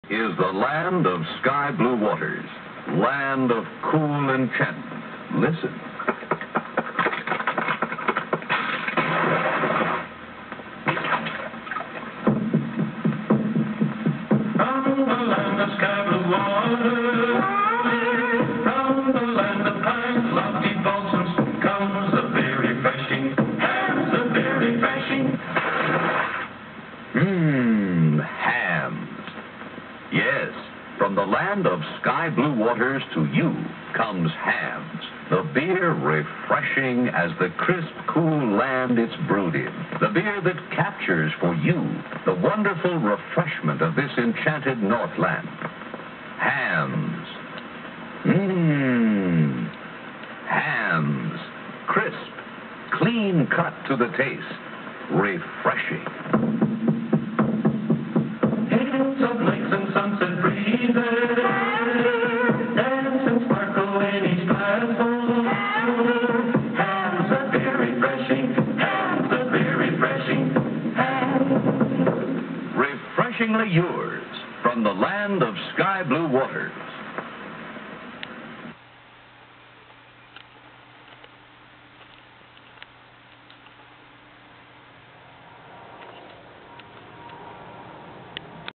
is the land of sky blue waters, land of cool enchantment. Listen. From the land of sky blue waters, from the land of pines, lofty balsams, comes a very refreshing, hams a very refreshing. Hams. Yes, from the land of sky blue waters to you comes Hams, the beer refreshing as the crisp, cool land it's brewed in. The beer that captures for you the wonderful refreshment of this enchanted Northland. Hams. Hams. Crisp, clean cut to the taste. Refreshing. Hills of lakes and sunset breezes, dance and sparkle in each glassful. Hams are very refreshing, hams are very refreshing, hams. Refreshingly yours from the land of sky blue waters.